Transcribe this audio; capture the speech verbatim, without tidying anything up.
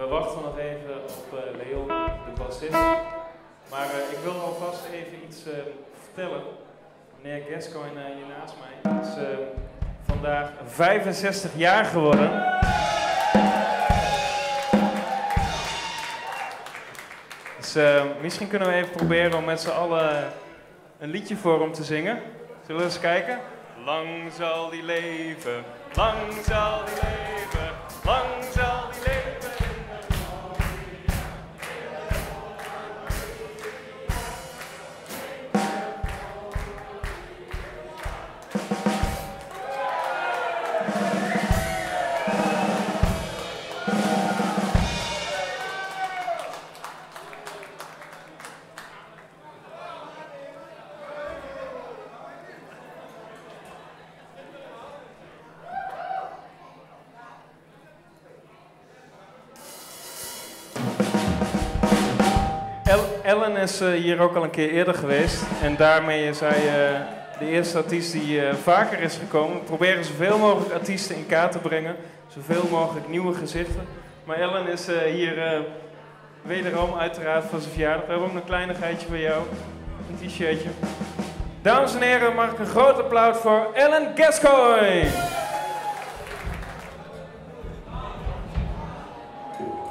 wachten nog even op uh, Leon, de bassist. Maar uh, ik wil alvast even iets uh, vertellen. Meneer Gascoigne uh, hier naast mij is uh, vandaag vijfenzestig jaar geworden. Dus uh, misschien kunnen we even proberen om met z'n allen een liedje voor hem te zingen. Zullen we eens kijken? Lang zal die leven, lang zal die leven, lang zal die leven. Ellen is uh, hier ook al een keer eerder geweest en daarmee is hij uh, de eerste artiest die uh, vaker is gekomen. We proberen zoveel mogelijk artiesten in kaart te brengen, zoveel mogelijk nieuwe gezichten. Maar Ellen is uh, hier uh, wederom uiteraard voor zijn verjaardag. We hebben ook een kleinigheidje voor jou, een t-shirtje. Dames en heren, mag ik een groot applaus voor Ellen Gascoigne!